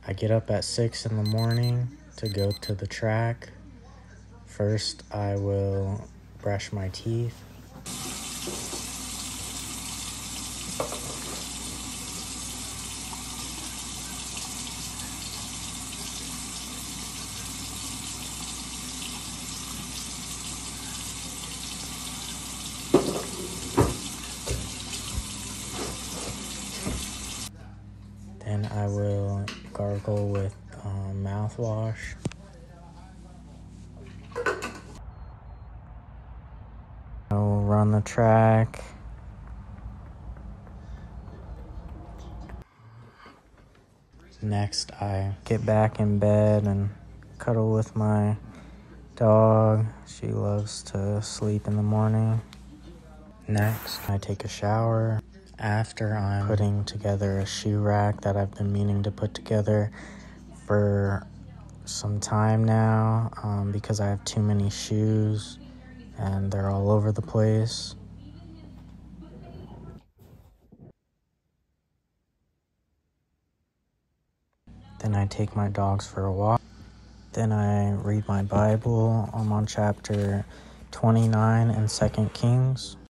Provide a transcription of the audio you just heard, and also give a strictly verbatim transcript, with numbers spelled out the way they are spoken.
I get up at six in the morning to go to the track. First, I will brush my teeth. Then I will gargle with um, mouthwash. I will run the track. Next, I get back in bed and cuddle with my dog. She loves to sleep in the morning. Next, I take a shower. After I'm putting together a shoe rack that I've been meaning to put together for some time now um, because I have too many shoes and they're all over the place. Then I take my dogs for a walk. Then I read my Bible. I'm on chapter twenty-nine in Second Kings.